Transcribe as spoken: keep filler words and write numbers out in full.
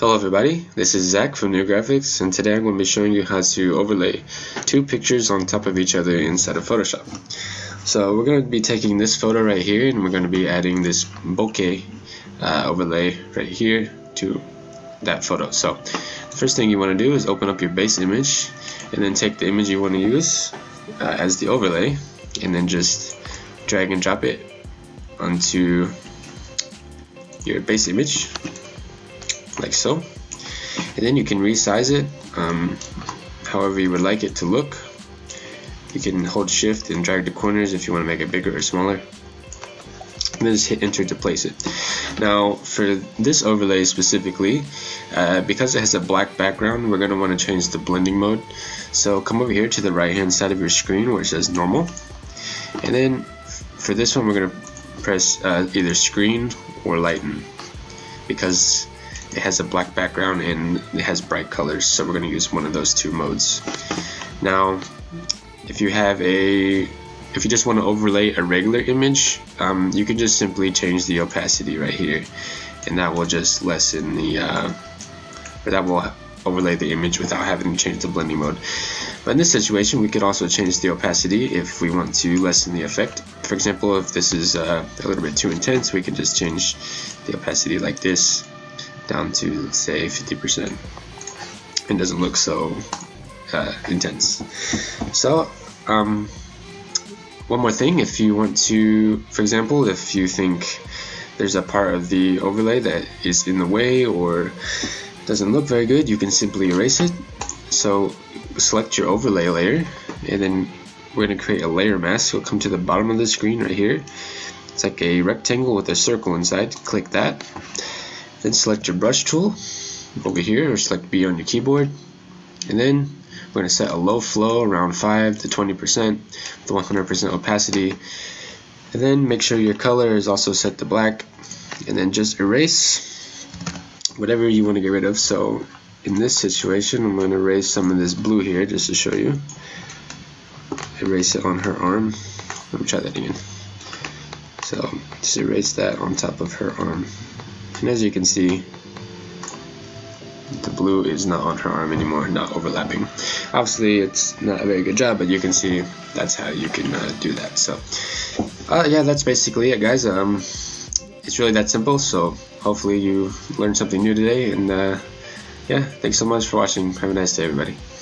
Hello everybody, this is Zach from New Graphics, and today I'm going to be showing you how to overlay two pictures on top of each other inside of Photoshop. So we're going to be taking this photo right here and we're going to be adding this bokeh uh, overlay right here to that photo. So the first thing you want to do is open up your base image and then take the image you want to use uh, as the overlay and then just drag and drop it onto your base image like so, and then you can resize it um, however you would like it to look. You can hold shift and drag the corners if you want to make it bigger or smaller, and then just hit enter to place it. Now for this overlay specifically, uh, because it has a black background, we're going to want to change the blending mode. So come over here to the right hand side of your screen where it says normal, and then for this one we're going to press uh, either screen or lighten, because it has a black background and it has bright colors, so we're going to use one of those two modes. Now if you have a if you just want to overlay a regular image, um, you can just simply change the opacity right here, and that will just lessen the uh, or that will overlay the image without having to change the blending mode. But in this situation we could also change the opacity if we want to lessen the effect. For example, if this is uh, a little bit too intense, we can just change the opacity like this down to, let's say, fifty percent, and doesn't look so uh, intense. So um, one more thing, if you want to, for example, if you think there's a part of the overlay that is in the way or doesn't look very good, you can simply erase it. So select your overlay layer, and then we're going to create a layer mask. So come to the bottom of the screen right here. It's like a rectangle with a circle inside. Click that. Then select your brush tool over here, or select B on your keyboard, and then we're going to set a low flow around five to twenty percent with one hundred percent opacity, and then make sure your color is also set to black, and then just erase whatever you want to get rid of. So in this situation I'm going to erase some of this blue here just to show you. Erase it on her arm. Let me try that again. So just erase that on top of her arm. And as you can see, the blue is not on her arm anymore, not overlapping. Obviously it's not a very good job, but you can see that's how you can uh, do that. So uh, yeah, that's basically it, guys. Um, it's really that simple, so hopefully you learned something new today, and uh, yeah, thanks so much for watching. Have a nice day, everybody.